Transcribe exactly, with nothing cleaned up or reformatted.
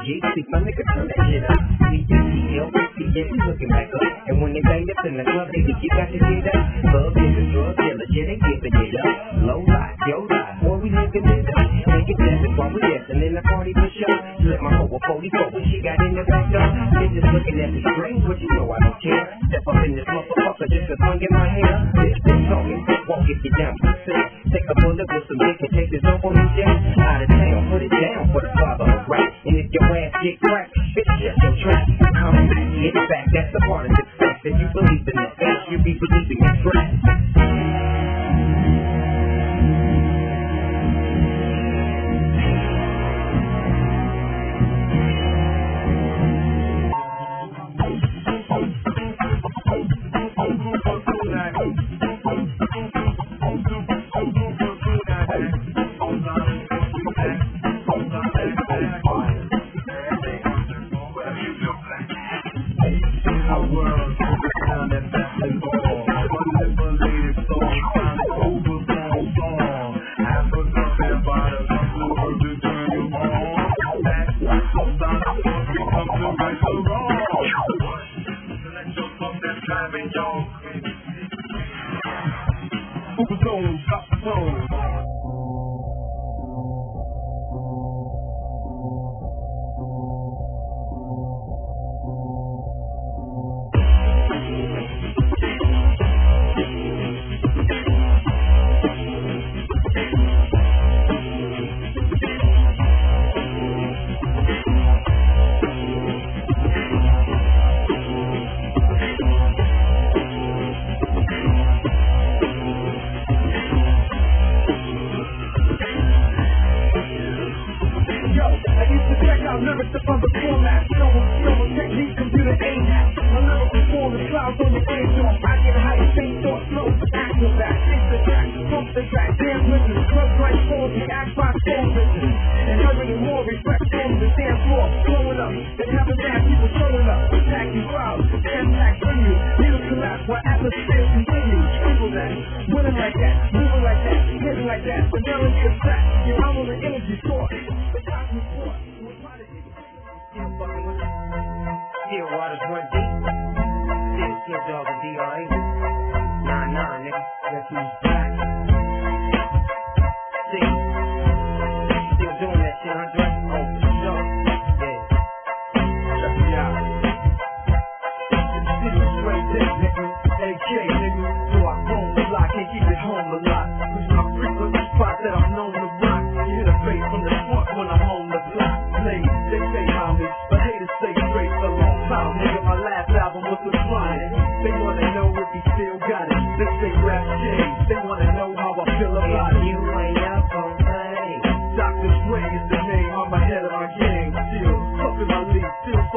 G, see my nigga turn that shit up. C P T L, yeah, we looking back up. And when they bang us in the club, they think you got to get up. Love niggas, drug dealer, shit ain't giving it up. Low life, yo life, boy, we looking it up. Make it dancing while we dancing in the party for sure. Slip my hoe a forty-four when she got in the back door. Bitches looking at me strange, but you know I don't care. Step up in this motherfucker, just a tongue in my hair. This bitch talking, walk if you down for sick. Take a bullet with some dick and take this up on me, Jack. Out of town, put it down for the father of rap. And if your ass get cracked, bitch, shut your trap. Come back, get it back, that's the part of success. If you believe in that bass, you be believing in trap. Doctor Dre is the name, I'm ahead of my game. Still, fucking my league, still